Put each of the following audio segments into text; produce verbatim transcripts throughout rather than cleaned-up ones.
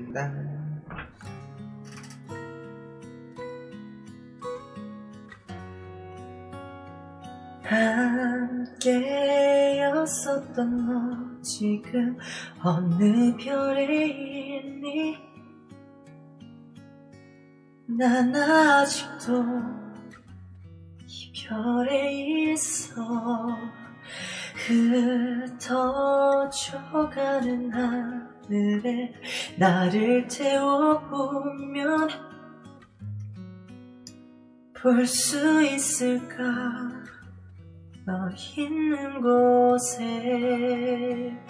딴. 함께였었던 너 지금 어느 별에 있니? 난 아직도 이 별에 있어. 흩어져가는 하늘에 나를 태워보면 볼 수 있을까? 너 있는 곳에.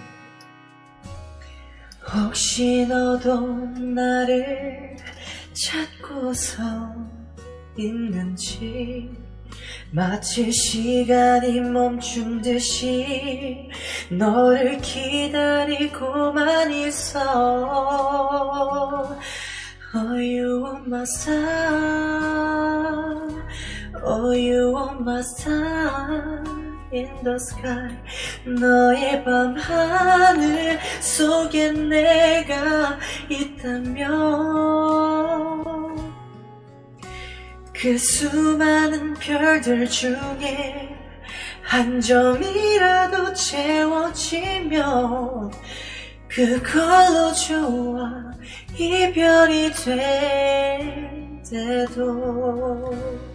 혹시 너도 나를 찾고서 있는지, 마치 시간이 멈춘 듯이 너를 기다리고만 있어. Oh, you are my sun, oh, you are my sun in the sky. 너의 밤하늘 속에 내가 있다면 그 수많은 별들 중에 한 점이라도 채워지면 그걸로 좋아. 이별이 될 때도